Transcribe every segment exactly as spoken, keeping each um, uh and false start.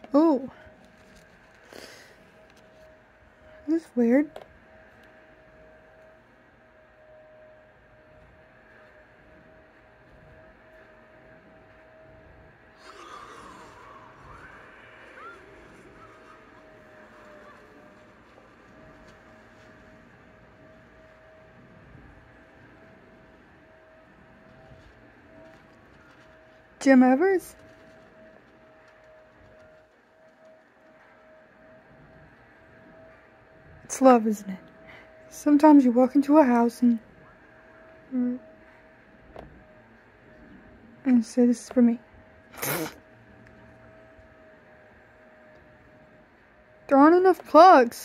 Oh. That's weird. Jim Evers? It's love, isn't it? Sometimes you walk into a house and and say, this is for me. There aren't enough plugs.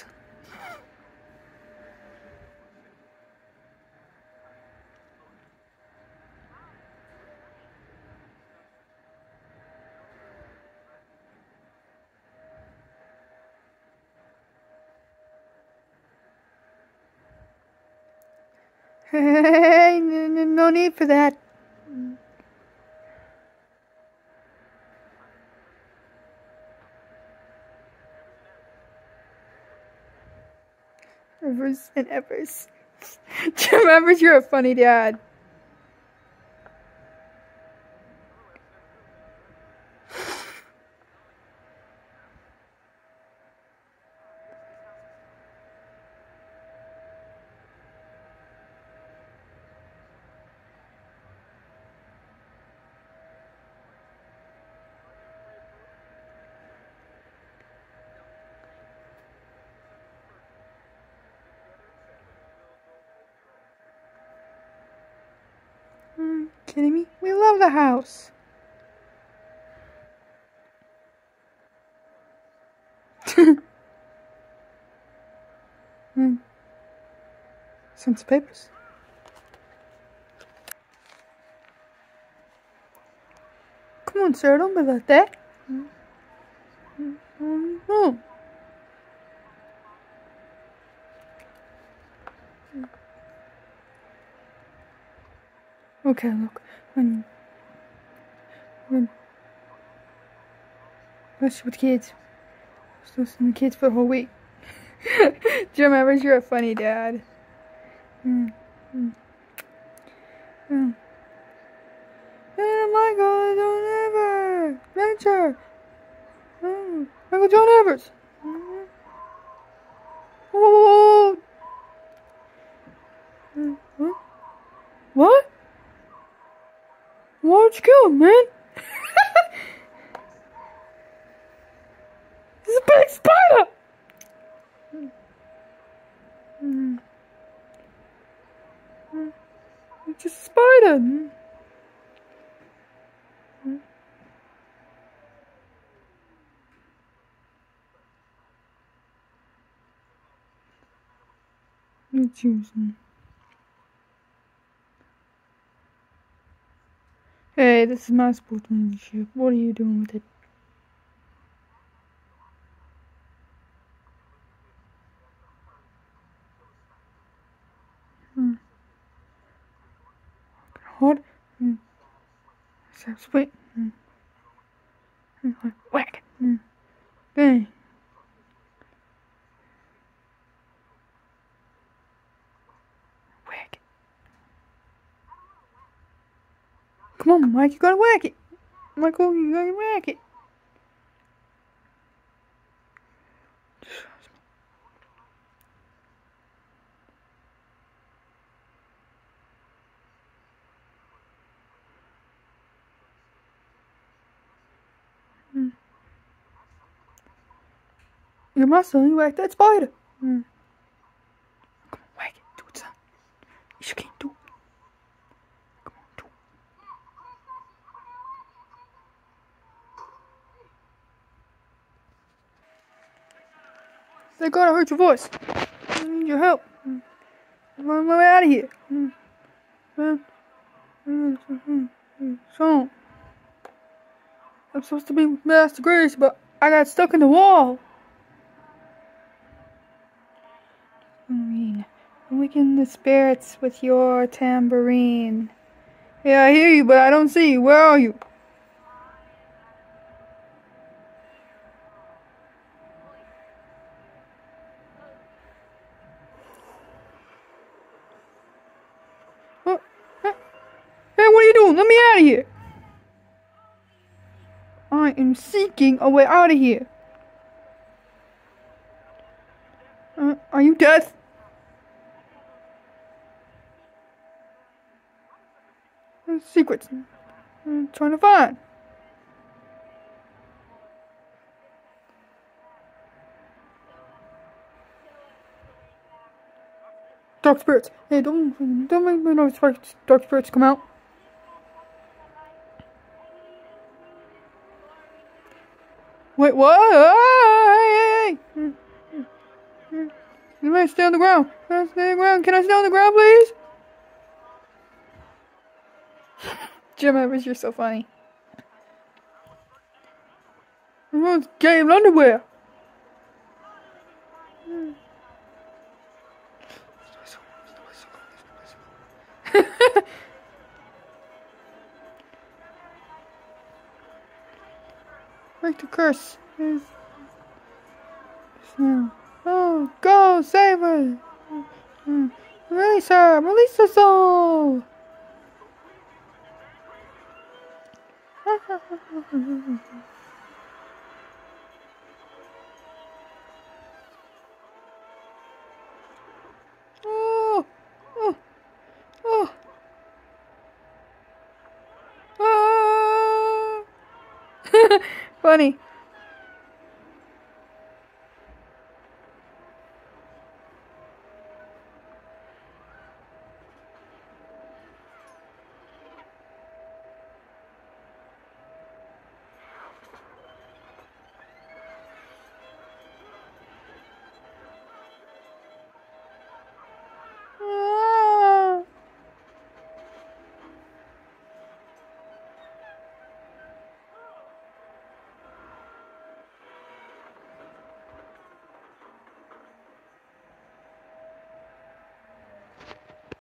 Hey, no, no, no need for that. Evers and Evers. Jim Evers, you're a funny dad. Mm, kidding me? We love the house. mm. Some papers. Come on, sir, don't be like that. Mm. Mm. Mm. Okay, look, when, when, especially with kids, just listen to kids for the whole week. Jim Evers, you're a funny dad. Mm, mm, mm. And Michael John Evers, Venture, mm, Michael John Evers. Mm. Oh. Mm. Huh? What? Why'd you kill him, man? It's a big spider! Mm. Mm. It's just a spider. Mm. Mm. You choosing. Hey, this is my sportsmanship. What are you doing with it? Hmm. Hard. Hmm. So sweet. Hmm. Hmm. Whack. Hmm. Bang. Whack. Come on, Mike, you gotta whack it. Michael, you gotta whack it. Hmm. You're my son, you whack that spider. Hmm. Come on, whack it. Do it, son. Yes, you can do it. Come on, do it. They gotta hurt your voice. I need your help. Hmm. Run my way out of here. Hmm. Hmm. Hmm. Hmm. Hmm. So, I'm supposed to be with Master Grace, but I got stuck in the wall. Tambourine. Awaken the spirits with your tambourine. Yeah, I hear you, but I don't see you. Where are you? let me out of here. I am seeking a way out of here. Uh, are you dead? Uh, secrets. I'm trying to find. Dark spirits. Hey, don't don't make me know dark spirits come out. Wait, what? Hey, hey, hey. You might stay on the ground. Can I stay on the ground? Can I stay on the ground, please? Jim Evans, you're so funny. Everyone's gay in underwear. Break the curse. Oh, go save her. Release her. Release the soul. Oh, oh, oh. Ah. Funny.